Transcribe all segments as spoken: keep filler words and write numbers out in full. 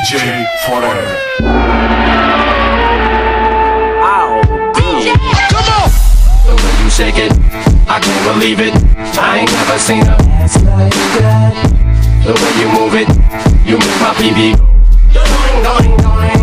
J Forever. Ow. D J, come on! The way you shake it, I can't believe it. I ain't never seen a ass like that. The way you move it, you make my P B go doing, doing, doing.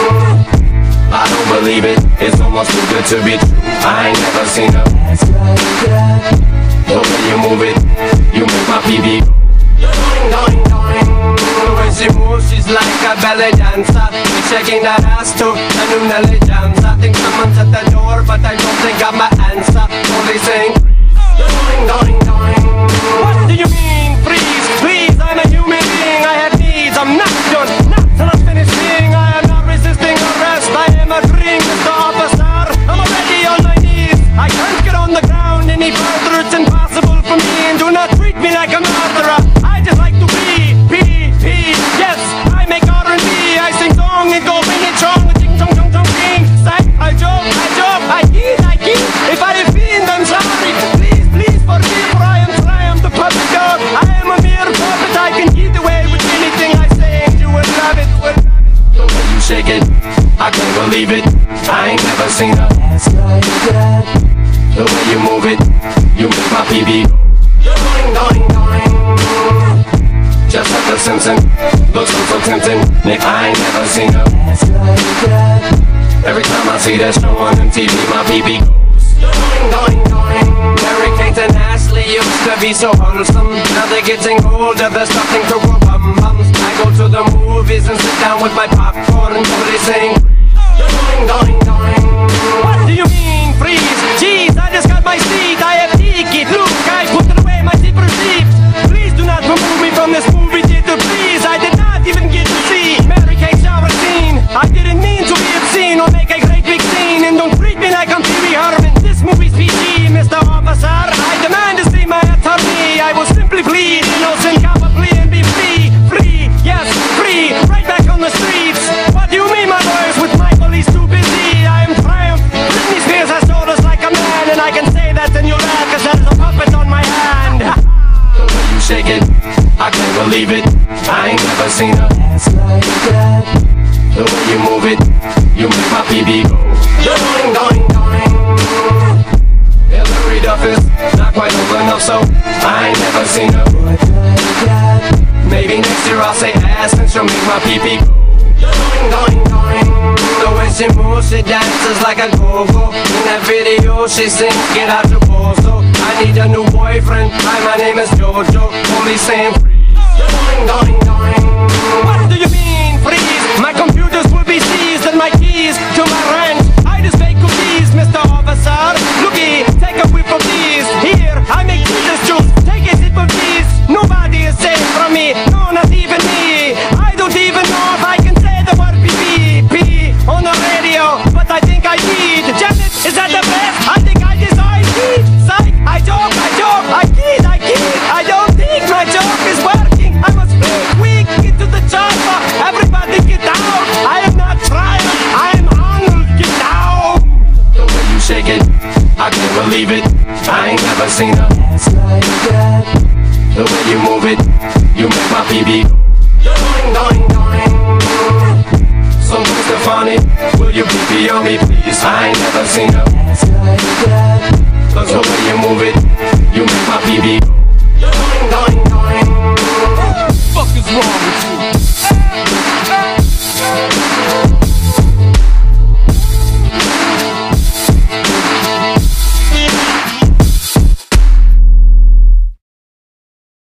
I don't believe it, it's almost too good to be true. I ain't never seen a ass like that. The way you move it, you make my P B go doing, doing, doing. The way she moves, she's like a ballet dancer. She's shaking that ass to a new Nelly dance. I think someone's at the door, but I don't think I'm my answer. Only saying, doing, doing, doing. What do you mean, freeze? Please, I'm a human being, I have needs. I'm not done, not till I'm finished being. I am not resisting arrest, I am agreeing, Mister Officer. I'm already on my knees. I can't get on the ground any further, it's impossible for me. And do not treat me like a murderer. I just like to be, be, be. Yes, I make R and B, I sing song and go bring it strong. Ching chong chong chong ching. Say, I joke, I joke, I kid, I kid. If I offend, I'm sorry. Please, please forgive, for I am trying to puppet dog. I am a mere puppet, I can get away with anything I say, and you would love it. The way you shake it, I can't believe it. I ain't never seen a ass like that. The way you move it, you make my P B go doing, doing, doing. Just like the Simpsons, looks so, so tempting. Nick, I ain't never seen a ass like that. Every time I see that show on M T V, my P B goes doing, doing, doing. Mary Kate and Ashley used to be so wholesome. Now they're getting older, they're starting to grow bum bums. I go to the movies and sit down with my popcorn and totally sing doing, doing, doing. What do you mean, freeze? Jeez, I just got my seat, I have ticket. Look, I put away my zip receipt. Please do not remove me from this movie theater, please. I did not even get to see Mary Kate's shower scene. I didn't mean to be obscene or make a great big scene. And don't treat me like I'm Pee Wee Herman. This movie's P G, Mister Officer. I demand to see my attorney. I will simply plead innocent, cop a plea and be free. Free, yes, free, right back on the streets. What do you mean, my lawyers, with my police too busy? I am triumph. Britney Spears has told us like a man, and I can say that in your lap, cause there's a puppet on my hand. The way you shake it, I can't believe it. I ain't never seen a ass like that. The way you move it, you make my P B go doing, doing, doing. Hillary Duff is not quite old enough, so I ain't never seen a butt like that. Maybe next year I'll say ass and she'll make my P P go doing, doing, doing. The way she moves, she dances like a go-go. In that video she sings, get out your pozo. I need a new boyfriend, hi, my name is Jojo. Only saying doing, doing, doing. What do you mean, freeze? My computers will be seized and my keys to my ranch. I just bake cookies, Mister Officer. Looky, take a whiff of these. Here, I make Jesus juice. Take a sip of these. Nobody is safe from me, no, not even me. I don't even know if I can say the word P P P on the radio, but I think I need. Janet, is that the best? I think I decide. Psych, I joke, I joke, I kid, I kid. I don't think my joke is working. I must speak weak into the chopper. Everybody get down. I am not trying, I am Arnold. Get down. The way you shake it, I can't believe it. I ain't never seen a ass like that. The way you move it, you make my P B go doing, doing, doing. So Mister Funny, will you P P on me, please? I ain't never seen a ass like that. Cause the way you move it, you make my P B go doing, doing, doing. What the fuck is wrong